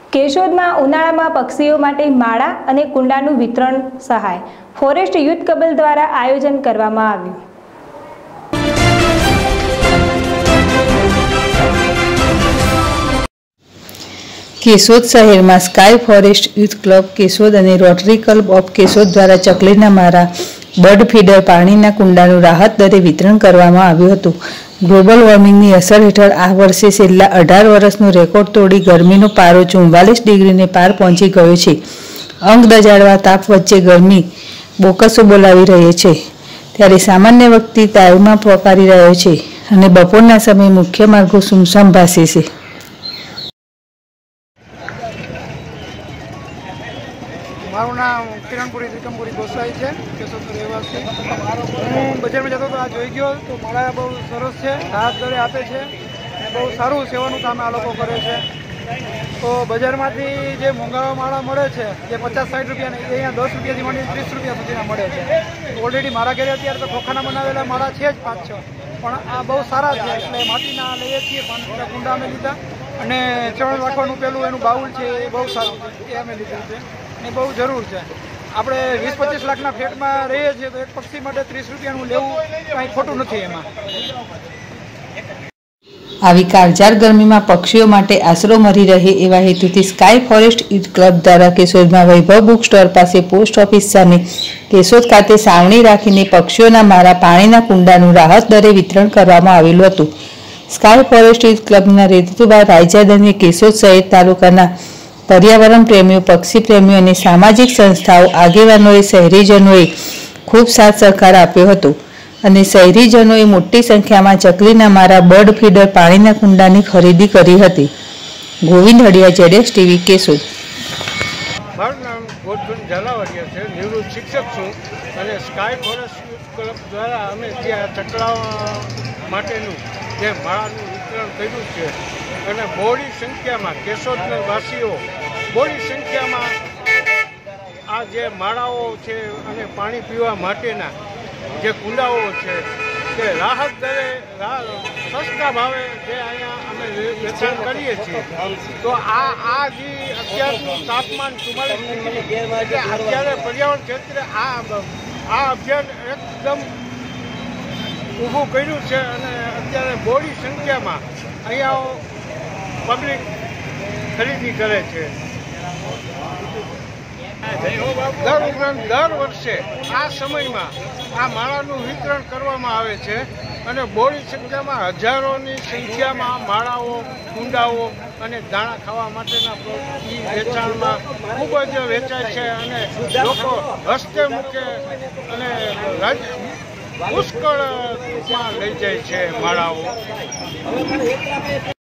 કેશોદમાં ઉનાળામાં પક્ષીઓ માટે માળા અને કુંડાનું વિતરણ સહાય ફોરેસ્ટ યુથ ક્લબ દ્વારા આયોજન કરવામાં આવ્યું। કેશોદ શહેરમાં sky forest youth club Keshod અને રોટરી ક્લબ ઓફ કેશોદ દ્વારા ચકલીના મારા, બર્ડ ફીડર, પાણીના કુંડાનું રાહત દરે વિતરણ કરવામાં આવ્યું હતું। ગ્લોબલ વોર્મિંગની અસર હેઠળ આ વર્ષે છેલ્લા 18 વર્ષનો રેકોર્ડ તોડી ગરમીનો પારો 44 ડિગ્રીને પાર પહોંચી ગયો છે। અંગ દજાડવા તાપ વચ્ચે ગરમી બોકસો બોલાવી રહી છે, ત્યારે સામાન્ય વ્યક્તિ તાવમાં પોકારી રહ્યો છે અને બપોરના સમયે મુખ્ય માર્ગો સુમસામ ભાસે છે। મારું નામ કિરણપુરી ત્રિકમપુરી ગોસાઈ છે, કેશોદનો રહેવાસી। હું બજારમાં જતો તો આ જોઈ ગયો તો માળા બહુ સરસ છે, રાહત દરે આપે છે અને બહુ સારું સેવાનું કામ આ લોકો કરે છે। તો બજારમાંથી જે મોંઘા માળા મળે છે જે 50-60 રૂપિયા ને અહીંયા 10 રૂપિયાથી માંડી 30 રૂપિયા સુધીના મળે છે। ઓલરેડી મારા ઘરે અત્યારે તો ખોખાના બનાવેલા માળા છે જ 5-6, પણ આ બહુ સારા છે એટલે માટીના લઈએ છીએ। 5 કુંડા અમે લીધા અને ચણ રાખવાનું પેલું એનું બાઉલ છે એ બહુ સારું છે, એ અમે લીધું છે ને બહુ જરૂર છે। આપણે 20-25 લાખના ફ્લેટમાં રહીએ છીએ તો એક પક્ષી માટે 30 રૂપિયાનું લેવું કાંઈ ખોટું નથી એમાં। આવી કાળઝાળ ગરમીમાં પક્ષીઓ માટે આશરો મળી રહે એવા હેતુથી સ્કાય ફોરેસ્ટ યુથ ક્લબ દ્વારા કેશોદમાં વૈભવ બુક સ્ટોર પાસે પોસ્ટ ઓફિસ સામે કેશોદ ખાતે સાવણી રાખીને પક્ષીઓના મારા, પાણીના કુંડાનું રાહત દરે વિતરણ કરવામાં આવેલું હતું। સ્કાય ફોરેસ્ટ યુથ ક્લબના રેતુભા રાયજાદાને કેશોદ શહેર તાલુકાના પર્યાવરણ પ્રેમીઓ, પક્ષી પ્રેમીઓ અને સામાજિક સંસ્થાઓ આગેવાનોએ શહેરીજનોએ ખૂબ સાથ સહકાર આપ્યો હતો અને શહેરીજનોએ મોટી સંખ્યામાં ચકલીના મારા, બર્ડ ફીડર, પાણીના કુંડાની ખરીદી કરી હતી। ગોવિંદ હડિયા, જેડેશ ટીવી, કેશોદ। મારું નામ ગોવિંદ ઝાલાવાડિયા છે, નિવૃત્ત શિક્ષક છું અને સ્કાય ફોરેસ્ટ યુથ ક્લબ દ્વારા અમે ત્યાં ચકલાઓ માટેનું જે માળાનું વિતરણ કર્યું છે અને બહોળી સંખ્યામાં કેશોદના વાસીઓ બહોળી સંખ્યામાં આ જે માળાઓ છે અને પાણી પીવા માટેના જે કુંડાઓ છે તે રાહત દરે સસ્તા ભાવે જે અહીંયા અમે વેચાણ કરીએ છીએ। તો આ જે અત્યારનું તાપમાન 44 ડિગ્રી અત્યારે પર્યાવરણ ક્ષેત્રે આ અભિયાન એકદમ ઊભું કર્યું છે અને અત્યારે બહોળી સંખ્યામાં અહીંયા પબ્લિક ખરીદી કરે છે। દર વર્ષે આ સમયમાં આ માળાનું વિતરણ કરવામાં આવે છે અને બહોળી સંખ્યામાં હજારોની સંખ્યામાં માળાઓ, કુંડાઓ અને દાણા ખાવા માટેના વેચાણમાં ખૂબ જ વેચાય છે અને લોકો હસ્તે મૂકે અને પુષ્કળમાં લઈ જાય છે માળાઓ।